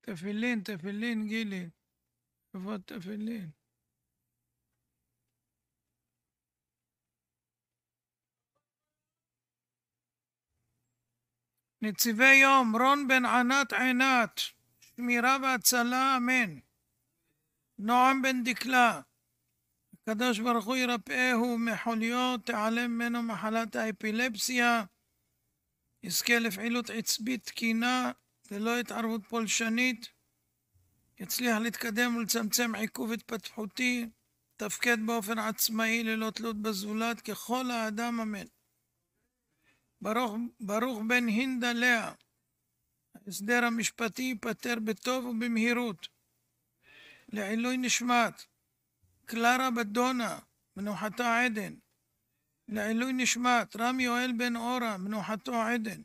תפילין, תפילין, גילי. איפה תפילין? נציבי יום, רון בן ענת עינת, שמירה והצלה, אמן. נועם בן דקלה, הקדוש ברוך הוא ירפאהו מחוליו, תעלם ממנו מחלת האפילפסיה, יזכה לפעילות עצבית תקינה, ללא התערבות פולשנית, יצליח להתקדם ולצמצם עיכוב התפתחותי, תפקד באופן עצמאי ללא תלות בזולת ככל האדם, אמן. ברוך בן הינדה לאה, ההסדר המשפטי ייפתר בטוב ובמהירות. לעילוי נשמת קלרה בדונה, מנוחתה עדן. לעילוי נשמת רם יואל בן אורה, מנוחתו עדן.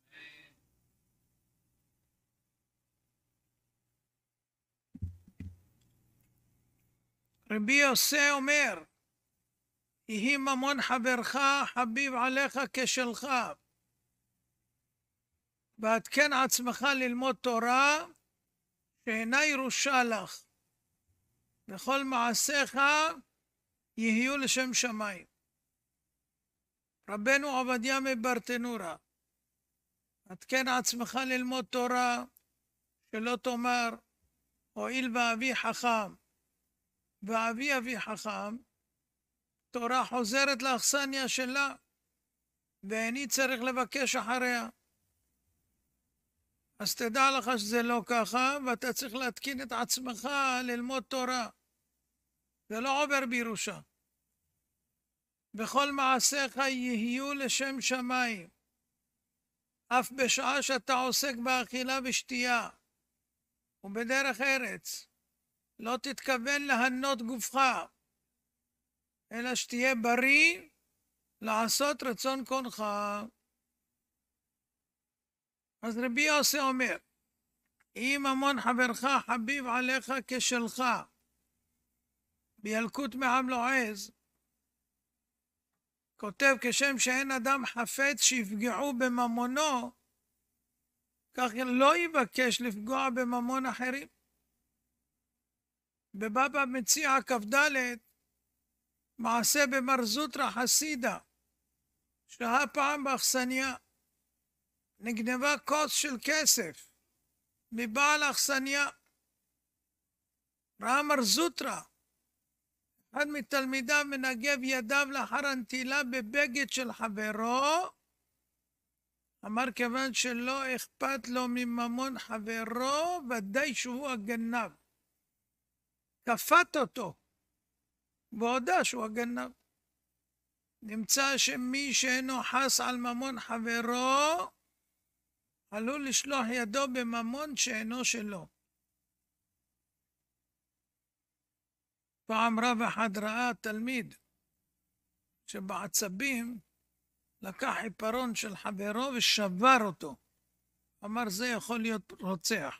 רבי יוסי אומר, יהי ממון חברך חביב עליך כשלך, ועדכן עצמך ללמוד תורה שאינה ירושה לך, וכל מעשיך יהיו לשם שמיים. רבנו עובדיה מברטנורה, עדכן עצמך ללמוד תורה, שלא תאמר הואיל ואבי חכם ואבי אבי חכם, תורה חוזרת לאכסניה שלה, ואיני צריך לבקש אחריה. אז תדע לך שזה לא ככה, ואתה צריך להתקין את עצמך ללמוד תורה. זה לא עובר בירושה. וכל מעשיך יהיו לשם שמיים. אף בשעה שאתה עוסק באכילה ושתייה, ובדרך ארץ, לא תתכוון להנות גופך, אלא שתהיה בריא לעשות רצון קונך. אז רבי יוסי אומר, אם ממון חברך חביב עליך כשלך, בילקוט מעם לועז, כותב כשם שאין אדם חפץ שיפגעו בממונו, כך לא יבקש לפגוע בממון אחרים. בבבא מציע כ"ד, מעשה במר זוטרא חסידה, שהה פעם באכסניה, נגנבה כוס של כסף מבעל האכסניה. ראה מר זוטרא, אחד מתלמידיו, מנגב ידיו לאחר הנטילה בבגד של חברו, אמר כיוון שלא אכפת לו מממון חברו, ודאי שהוא הגנב. כפת אותו, והודה שהוא הגנב. נמצא שמי שאינו חס על ממון חברו, עלול לשלוח ידו בממון שאינו שלו. פעם רב אחד ראה תלמיד שבעצבים לקח עיפרון של חברו ושבר אותו. אמר זה יכול להיות רוצח.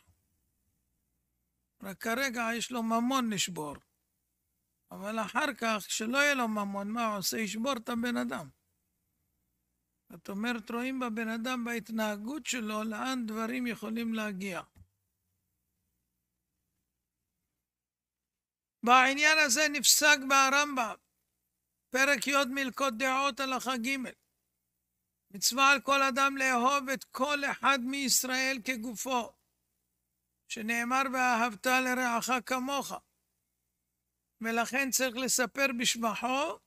רק כרגע יש לו ממון לשבור. אבל אחר כך, כשלא יהיה לו ממון, מה הוא עושה? ישבור את הבן אדם. זאת אומרת, רואים בבן אדם, בהתנהגות שלו, לאן דברים יכולים להגיע. בעניין הזה נפסק ברמב"ם, פרק י' מלכות דעות הלכה ג', מצווה על כל אדם לאהוב את כל אחד מישראל כגופו, שנאמר ואהבת לרעך כמוך, ולכן צריך לספר בשבחו,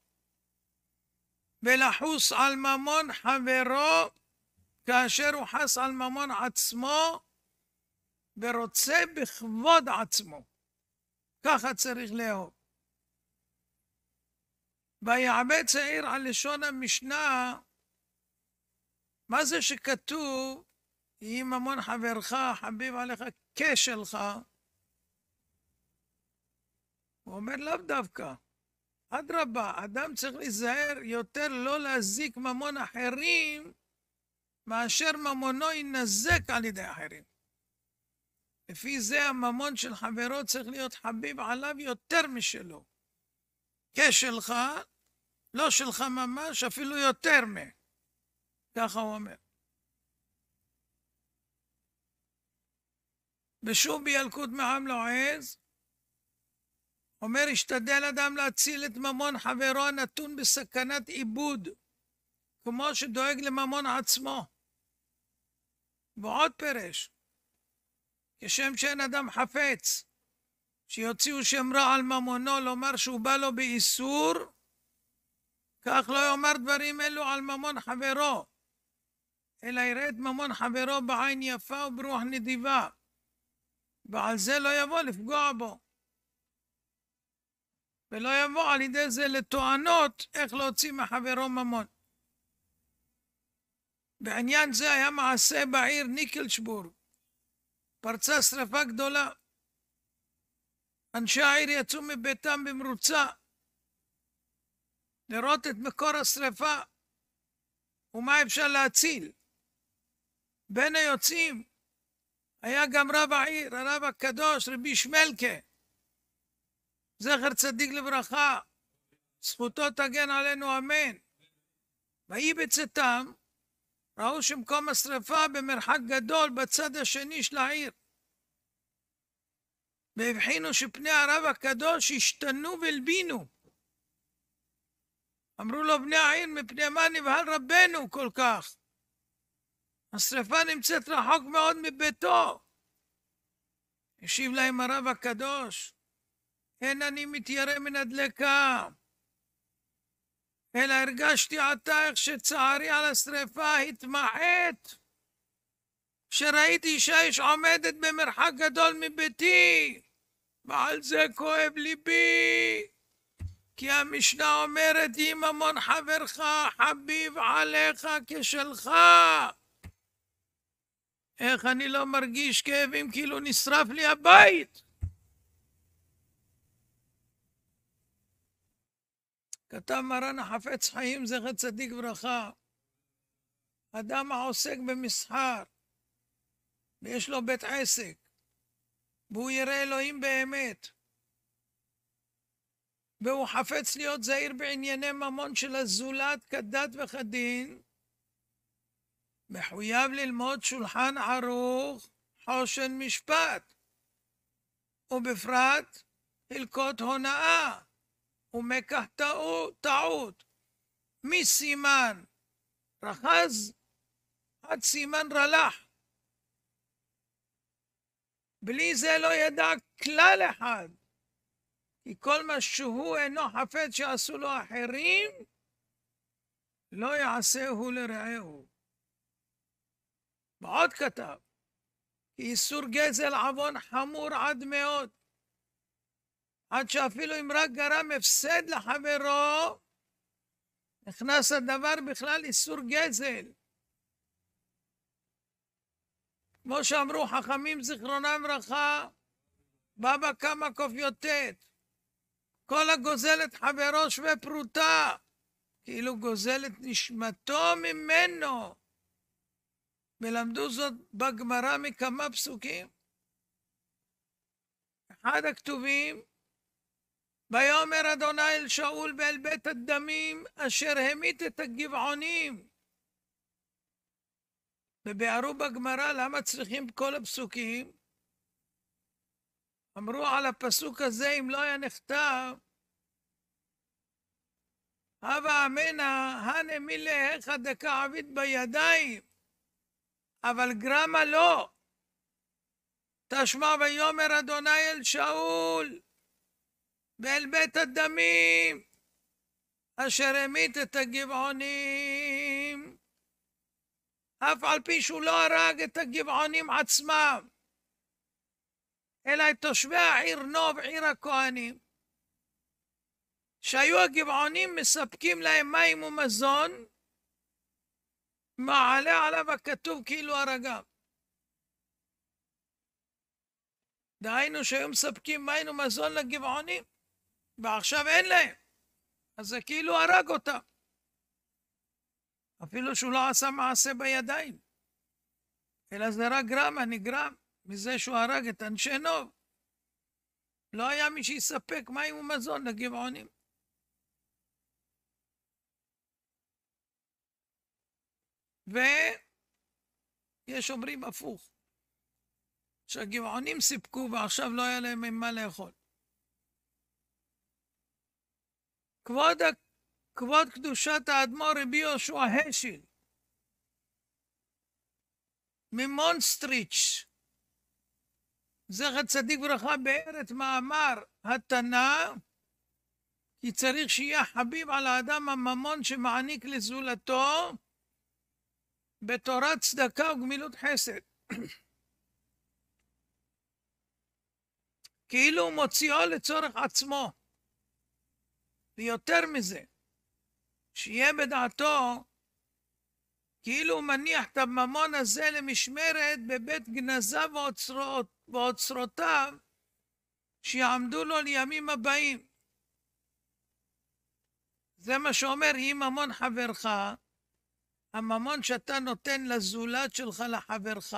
ולחוס על ממון חברו, כאשר הוא חס על ממון עצמו, ורוצה בכבוד עצמו. ככה צריך לאהוב. ויעבה צעיר על לשון המשנה, מה זה שכתוב, יהי ממון חברך חביב עליך כשלך? הוא אומר לאו דווקא. אדרבה, אדם צריך להיזהר יותר לא להזיק ממון אחרים, מאשר ממונו ינזק על ידי אחרים. לפי זה הממון של חברו צריך להיות חביב עליו יותר משלו. כשלך, לא שלך ממש, אפילו יותר ככה הוא אומר. בשוב בילקוט מעם לועז, אומר, השתדל אדם להציל את ממון חברו הנתון בסכנת עיבוד, כמו שדואג לממון עצמו. ועוד פרש, כשם שאין אדם חפץ, שיוציאו שם רע על ממונו, לומר שהוא בא לו באיסור, כך לא יאמר דברים אלו על ממון חברו, אלא יראה את ממון חברו בעין יפה וברוח נדיבה, ועל זה לא יבוא לפגוע בו. ולא יבוא על ידי זה לטוענות איך להוציא מחברו ממון. בעניין זה היה מעשה בעיר ניקלשבורג. פרצה שרפה גדולה. אנשי העיר יצאו מביתם במרוצה לראות את מקור השרפה ומה אפשר להציל. בין היוצאים היה גם רב העיר, הרב הקדוש, רבי שמלכה, זכר צדיק לברכה, זכותו תגן עלינו אמן. ויהי בצאתם, ראו שמקום השרפה במרחק גדול בצד השני של העיר, והבחינו שפני הרב הקדוש השתנו והלבינו. אמרו לו בני העיר, מפני מה נבהל רבנו כל כך? השרפה נמצאת רחוק מאוד מביתו. השיב להם הרב הקדוש, אין אני מתיירא מן הדלקה, אלא הרגשתי עתה איך שצערי על השרפה התמעט, שראיתי שהאש עומדת במרחק גדול מביתי, ועל זה כואב ליבי, כי המשנה אומרת, אם ממון חברך חביב עליך כשלך. איך אני לא מרגיש כאבים כאילו נשרף לי הבית? כתב מרן החפץ חיים זכר צדיק ברכה, אדם העוסק במסחר ויש לו בית עסק והוא ירא אלוהים באמת והוא חפץ להיות זהיר בענייני ממון של הזולת כדת וכדין, מחויב ללמוד שולחן ערוך, חושן משפט, ובפרט הלקות הונאה ומקח טעות, מסימן רחז עד סימן רלח. בלי זה לא ידע כלל אחד, כי כל מה שהוא אינו חפץ שעשו לו אחרים, לא יעשהו לרעהו. ועוד כתב, כי איסור גזל עוון חמור עד מאוד, עד שאפילו אם רק גרם הפסד לחברו, נכנס הדבר בכלל איסור גזל. כמו שאמרו חכמים זיכרונם ברכה, בבא קמא ק"ט, כל הגוזל את חברו שווה פרוטה, כאילו גוזל את נשמתו ממנו. ולמדו זאת בגמרא מכמה פסוקים. אחד הכתובים, ויאמר אדוני אל שאול ואל בית הדמים אשר המית את הגבעונים. וביארו בגמרא למה צריכים כל הפסוקים. אמרו על הפסוק הזה, אם לא היה נכתב, הווה אמינא הנה מילאיך דכעביד בידיים, אבל גרמה לא. תשמע ויאמר אדוני אל שאול ואל בית הדמים אשר המית את הגבעונים, אף על פי שהוא לא הרג את הגבעונים עצמם, אלא את תושבי העיר נוב, עיר הכהנים, שהיו הגבעונים מספקים להם מים ומזון, מעלה עליו הכתוב כאילו הרגם. דהיינו שהיו מספקים מים ומזון לגבעונים, ועכשיו אין להם, אז זה כאילו הרג אותם. אפילו שהוא לא עשה מעשה בידיים, אלא זה רק גרמה, נגרם מזה שהוא הרג את אנשי נוב. לא היה מי שיספק מים ומזון לגבעונים. ויש אומרים הפוך, שהגבעונים סיפקו ועכשיו לא היה להם מה לאכול. כבוד קדושת האדמו"ר רבי יהושע השל ממונסטריץ', זכר צדיק ברכה, בארץ מאמר התנא, כי צריך שיהיה חביב על האדם הממון שמעניק לזולתו בתורת צדקה וגמילות חסד. כאילו הוא מוציאו לצורך עצמו. ויותר מזה, שיהיה בדעתו כאילו הוא מניח את הממון הזה למשמרת בבית גנזה ואוצרותיו שיעמדו לו לימים הבאים. זה מה שאומר, אם ממון חברך, הממון שאתה נותן לזולת שלך, לחברך,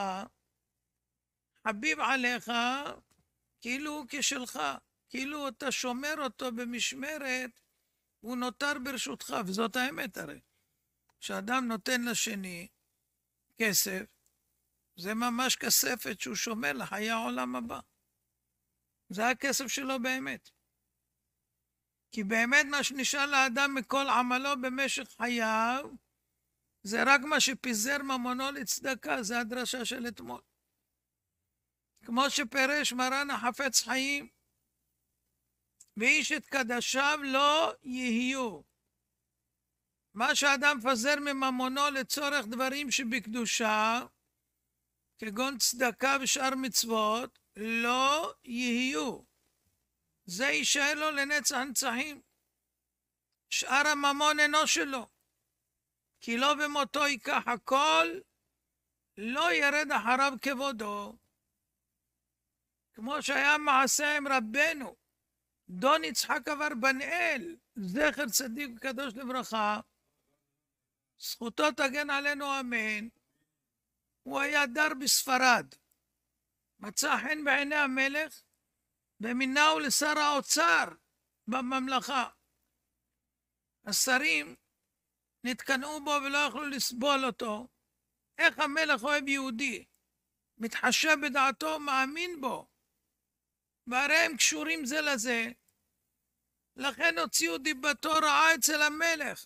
חביב עליך, כאילו הוא כשלך, כאילו אתה שומר אותו במשמרת, הוא נותר ברשותך, וזאת האמת הרי. כשאדם נותן לשני כסף, זה ממש כספת שהוא שומר לחיי העולם הבא. זה הכסף שלו באמת. כי באמת מה שנשאר לאדם מכל עמלו במשך חייו, זה רק מה שפיזר ממונו לצדקה, זה הדרשה של אתמול. כמו שפרש מרן החפץ חיים, ואיש את קדשיו לא יהיו. מה שאדם מפזר מממונו לצורך דברים שבקדושה, כגון צדקה ושאר מצוות, לא יהיו. זה יישאר לו לנצח נצחים. שאר הממון אינו שלו. כי לא במותו ייקח הכל, לא ירד אחריו כבודו. כמו שהיה מעשה עם רבנו, דון יצחק אברבנאל, זכר צדיק וקדוש לברכה, זכותו תגן עלינו אמן. הוא היה דר בספרד, מצא חן בעיני המלך, ומינהו לשר האוצר בממלכה. השרים נתקנאו בו ולא יכלו לסבול אותו. איך המלך אוהב יהודי, מתחשב בדעתו, מאמין בו, והרי הם קשורים זה לזה, לכן הוציאו דיבתו רעה אצל המלך.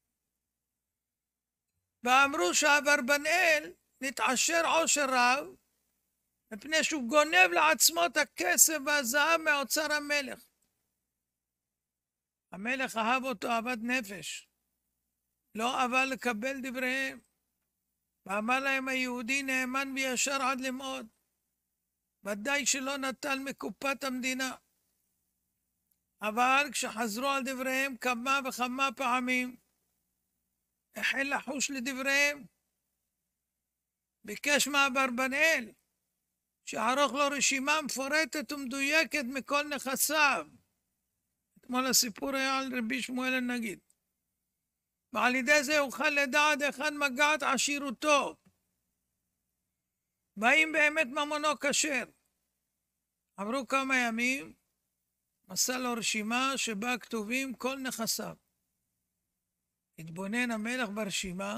ואמרו שאברבנאל נתעשר עושר רב, מפני שהוא גונב לעצמו את הכסף והזהב מאוצר המלך. המלך אהב אותו אהבת נפש, לא אהבה לקבל דבריהם, ואמר להם, היהודי נאמן וישר עד למאוד, ודאי שלא נטל מקופת המדינה. אבל כשחזרו על דבריהם כמה וכמה פעמים, החל לחוש לדבריהם. ביקש מאברבנאל שערוך לו רשימה מפורטת ומדויקת מכל נכסיו. אתמול הסיפור היה על רבי שמואל הנגיד. ועל ידי זה אוכל לדעת היכן מגעת עשירותו, והאם באמת ממונו כשר. עברו כמה ימים, מסר לו רשימה שבה כתובים כל נכסיו. התבונן המלך ברשימה,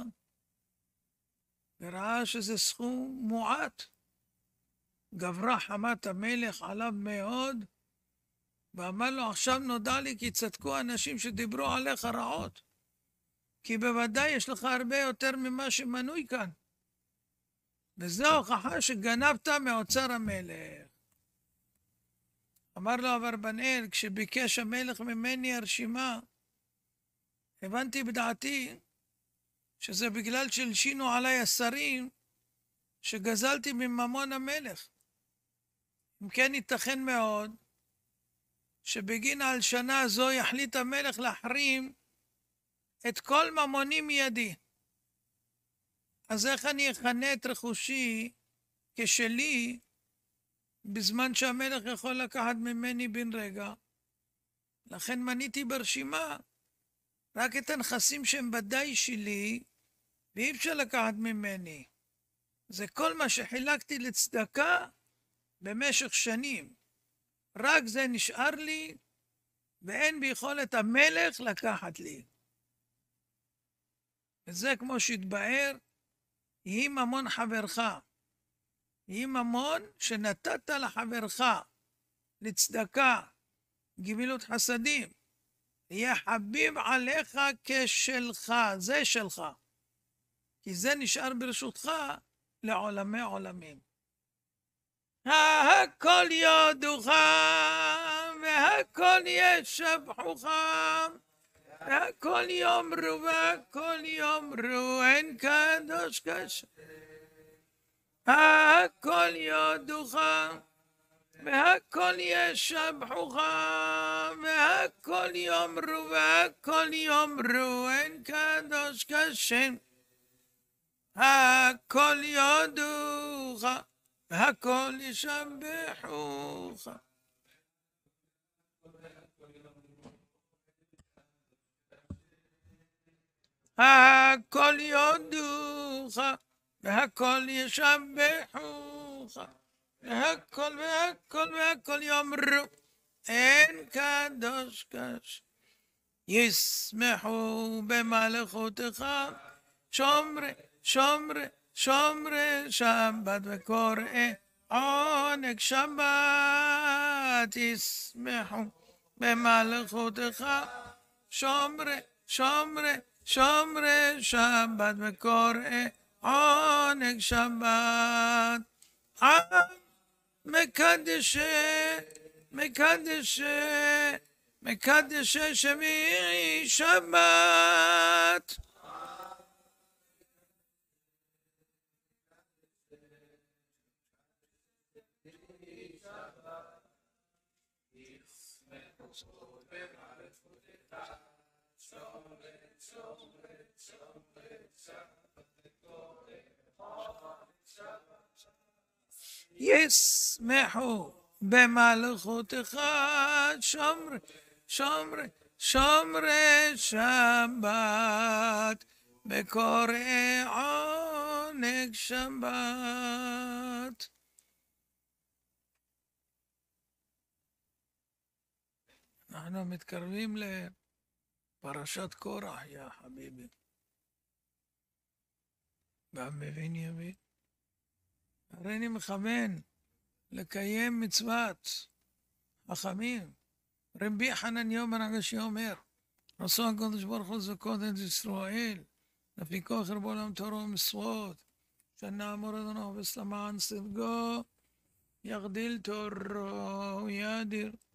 וראה שזה סכום מועט. גברה חמת המלך עליו מאוד, ואמר לו, עכשיו נודע לי כי צדקו אנשים שדיברו עליך רעות, כי בוודאי יש לך הרבה יותר ממה שמנוי כאן. וזו הוכחה שגנבת מאוצר המלך. אמר לו אברבנאל, כשביקש המלך ממני הרשימה, הבנתי בדעתי שזה בגלל שלשינו עליי השרים שגזלתי מממון המלך. אם כן ייתכן מאוד שבגין ההלשנה הזו יחליט המלך להחרים את כל ממוני מידי. אז איך אני אכנה את רכושי כשלי בזמן שהמלך יכול לקחת ממני בן רגע? לכן מניתי ברשימה רק את הנכסים שהם ודאי שלי ואי אפשר לקחת ממני. זה כל מה שחילקתי לצדקה במשך שנים. רק זה נשאר לי ואין ביכולת המלך לקחת לי. וזה כמו שהתבאר, יהי ממון חברך. היא ממון שנתת לחברך לצדקה, גמילות חסדים, יהיה חביב עליך כשלך, זה שלך, כי זה נשאר ברשותך לעולמי עולמים. הכל יודוך והכל ישבחוך והכל יאמרו והכל יאמרו אין קדוש כשם. הכל יודוך והכל ישבחוך והכל יאמרו והכל יאמרו אין קדוש כשם. הכל יודוך והכל ישבחוך. הכל יודוך והכל ישבחוך והכל והכל והכל יאמרו אין קדוש כשם. ישמחו במלכותך שומרי שומרי שומרי שבת וקוראי עונג שבת. ישמחו במלכותך שומרי שומרי שומרי שבת וקוראי עונג שבת. מקדשי מקדשי מקדשי שמי שבת. ישמחו במלכותך שומרי שומרי שומרי שבת בקוראי עונג שבת. אנחנו מתקרבים לפרשת קורח, יא חביבי. גם מבין יבין. הרי אני מכוון לקיים מצוות חכמים. רבי חנניה בן עקשיא אומר, רצון הקדוש ברוך הוא זכות את ישראל, לפיכך ירבו להם תורה ומצוות, שנאמר אדוני בסלמען צדקו, יגדיל תורה ויאדיר.